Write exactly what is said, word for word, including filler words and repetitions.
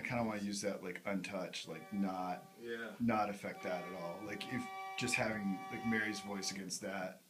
kind of want to use that like untouched, like not Yeah. not affect that at all. Like if just having like Mary's voice against that